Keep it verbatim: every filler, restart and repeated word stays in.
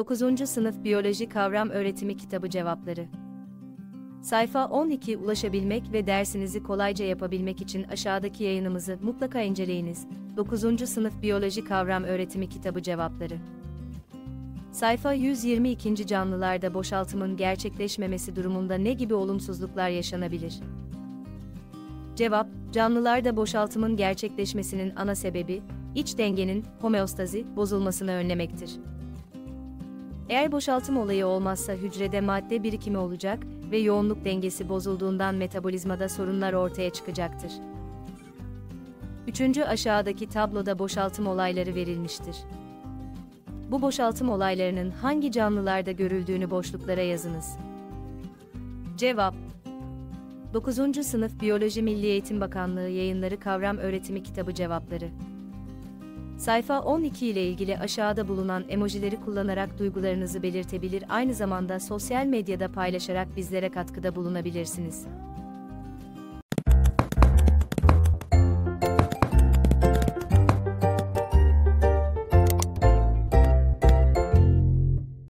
dokuzuncu Sınıf Biyoloji Kavram Öğretimi Kitabı Cevapları. Sayfa on iki Ulaşabilmek ve dersinizi kolayca yapabilmek için aşağıdaki yayınımızı mutlaka inceleyiniz. dokuzuncu Sınıf Biyoloji Kavram Öğretimi Kitabı Cevapları. Sayfa yüz yirmi iki Canlılarda boşaltımın gerçekleşmemesi durumunda ne gibi olumsuzluklar yaşanabilir? Cevap, canlılarda boşaltımın gerçekleşmesinin ana sebebi, iç dengenin, homeostazi, bozulmasını önlemektir. Eğer boşaltım olayı olmazsa hücrede madde birikimi olacak ve yoğunluk dengesi bozulduğundan metabolizmada sorunlar ortaya çıkacaktır. Üçüncü Aşağıdaki tabloda boşaltım olayları verilmiştir. Bu boşaltım olaylarının hangi canlılarda görüldüğünü boşluklara yazınız. Cevap: dokuzuncu Sınıf Biyoloji Milli Eğitim Bakanlığı Yayınları Kavram Öğretimi Kitabı Cevapları. Sayfa on iki ile ilgili aşağıda bulunan emojileri kullanarak duygularınızı belirtebilir, aynı zamanda sosyal medyada paylaşarak bizlere katkıda bulunabilirsiniz.